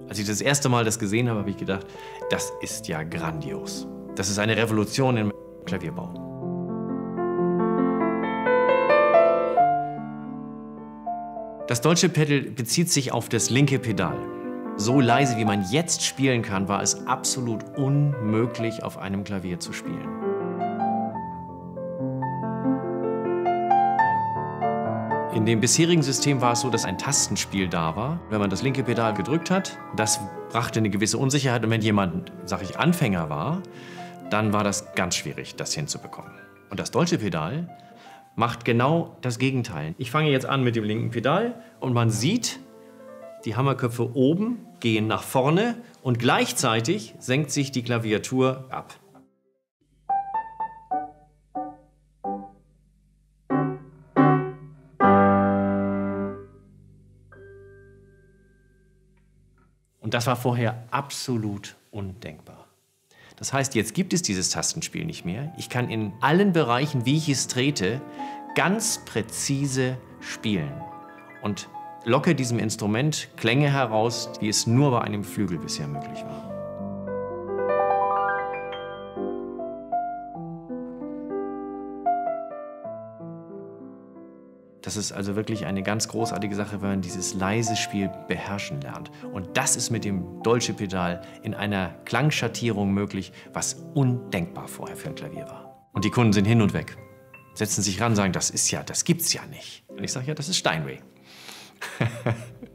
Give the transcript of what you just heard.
Als ich das erste Mal das gesehen habe, habe ich gedacht, das ist ja grandios. Das ist eine Revolution im Klavierbau. Das Dolce Pedal bezieht sich auf das linke Pedal. So leise, wie man jetzt spielen kann, war es absolut unmöglich, auf einem Klavier zu spielen. In dem bisherigen System war es so, dass ein Tastenspiel da war. Wenn man das linke Pedal gedrückt hat, das brachte eine gewisse Unsicherheit. Und wenn jemand, sag ich, Anfänger war, dann war das ganz schwierig, das hinzubekommen. Und das Dolce Pedal macht genau das Gegenteil. Ich fange jetzt an mit dem linken Pedal und man sieht, die Hammerköpfe oben gehen nach vorne und gleichzeitig senkt sich die Klaviatur ab. Und das war vorher absolut undenkbar. Das heißt, jetzt gibt es dieses Tastenspiel nicht mehr. Ich kann in allen Bereichen, wie ich es trete, ganz präzise spielen und locke diesem Instrument Klänge heraus, wie es nur bei einem Flügel bisher möglich war. Das ist also wirklich eine ganz großartige Sache, wenn man dieses leise Spiel beherrschen lernt. Und das ist mit dem Dolce Pedal in einer Klangschattierung möglich, was undenkbar vorher für ein Klavier war. Und die Kunden sind hin und weg, setzen sich ran und sagen, das gibt's ja nicht. Und ich sage, ja, das ist Steinway.